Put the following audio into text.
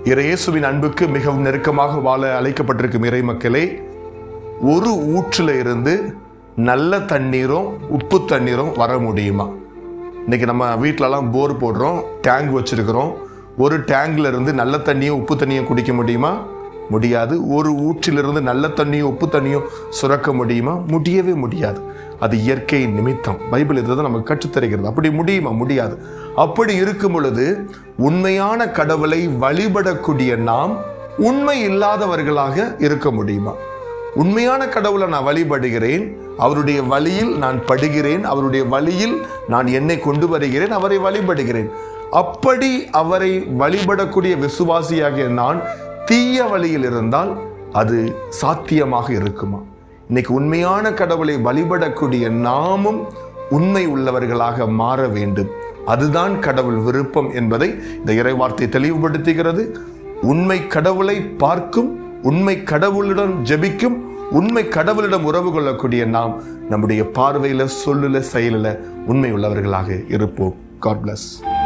இயேசுவின் அன்புக்கு மிகவும் நெருக்கமாக வாழ அழைக்கப்பட்டிருக்கும் இறை மக்களே, ஒரு ஊற்றில் இருந்து நல்ல தண்ணீரும் உப்பு தண்ணீரும் வர முடியுமா? இன்னைக்கு நம்ம வீட்டிலலாம் போர் போடுறோம், டேங்க் வச்சிருக்கிறோம். ஒரு டேங்க்ல இருந்து நல்ல தண்ணியும் உப்பு தண்ணியும் குடிக்க முடியுமா? முடியாது. ஒரு ஊற்றிலிருந்து நல்ல தண்ணியும் உப்பு தண்ணியும் சுரக்க முடியுமா? முடியவே முடியாது. அது இயற்கை நிமித்தம். பைபிள் இதை நமக்கு கற்றுத்தருகிறது. அப்படி முடியுமா? முடியாது. அப்படி இருக்கும் பொழுது உண்மையான கடவுளை வழிபடக்கூடிய நாம் உண்மை இல்லாதவர்களாக இருக்க முடியுமா? உண்மையான கடவுளை நான் வழிபடுகிறேன், அவருடைய வழியில் நான் படுகிறேன், அவருடைய வழியில் நான் என்னை கொண்டு வருகிறேன், அவரை வழிபடுகிறேன். அப்படி அவரை வழிபடக்கூடிய விசுவாசியாகிய நான் தீய வழியில் இருந்தால் அது சாத்தியமாக இருக்குமா? இன்னைக்கு உண்மையான கடவுளை வழிபடக்கூடிய நாமும் உண்மை உள்ளவர்களாக மாற வேண்டும். அதுதான் கடவுள் விருப்பம் என்பதை இந்த இறைவார்த்தை தெளிவுபடுத்துகிறது. உண்மை கடவுளை பார்க்கும், உண்மை கடவுளிடம் ஜெபிக்கும், உண்மை கடவுளிடம் உறவு கொள்ளக்கூடிய நாம் நம்முடைய பார்வையில, சொல்லுல, செயலில் உண்மை உள்ளவர்களாக இருப்போம். God bless.